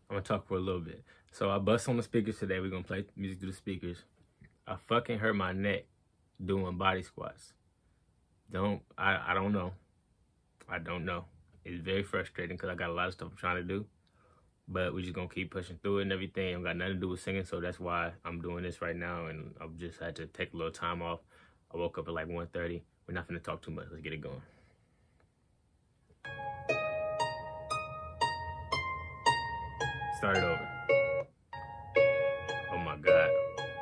I'm gonna talk for a little bit. So I bust on the speakers today. We're gonna play music through the speakers. I fucking hurt my neck doing body squats. I don't know. I don't know. It's very frustrating because I got a lot of stuff I'm trying to do. But we're just gonna keep pushing through it and everything. It got nothing to do with singing, so that's why I'm doing this right now. And I've just had to take a little time off. I woke up at like 1:30. We're not gonna talk too much. Let's get it going. Start it over. Oh my God.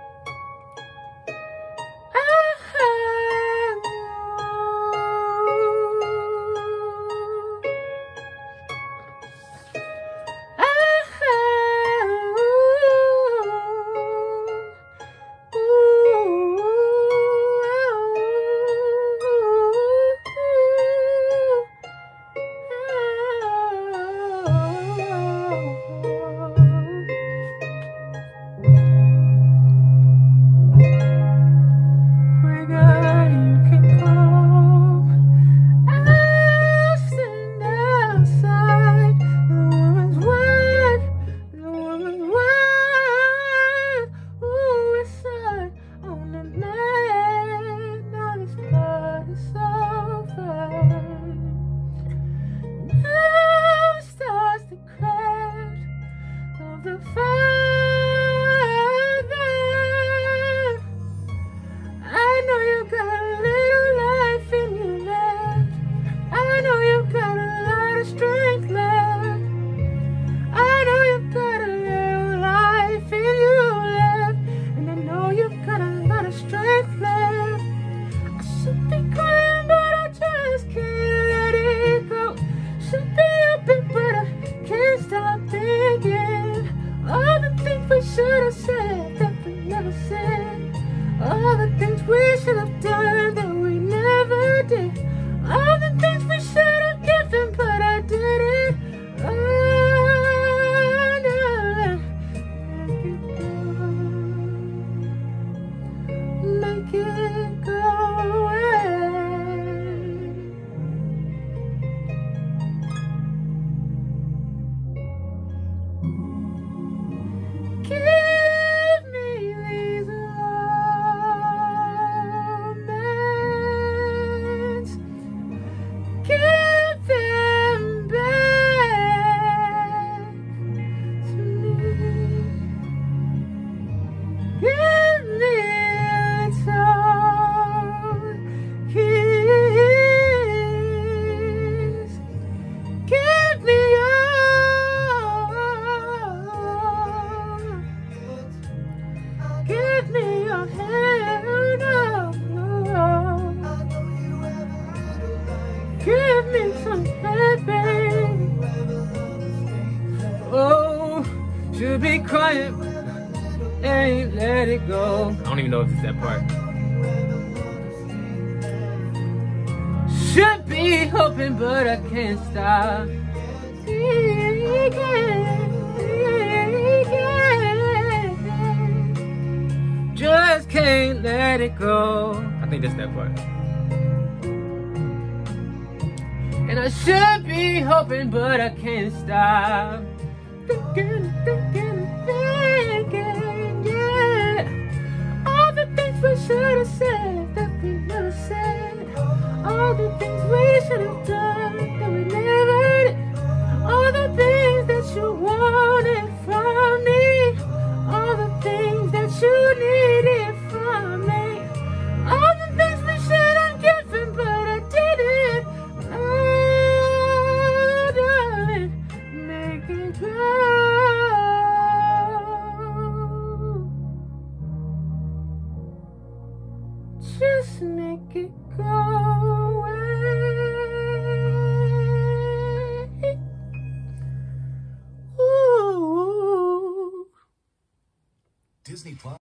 Should be crying, ain't let it go. I don't even know if it's that part. Should be hoping, but I can't stop. Just can't let it go. I think that's that part. And I should be hoping, but I can't stop. Thinking, yeah. All the things we should have said that we never said. All the things we should have done that we never did. All the things that you wanted from me. All the things that you needed from me. All the things we should have given, but I didn't. Oh, darling, make it go. Just make it go away. Ooh. Disney Plus.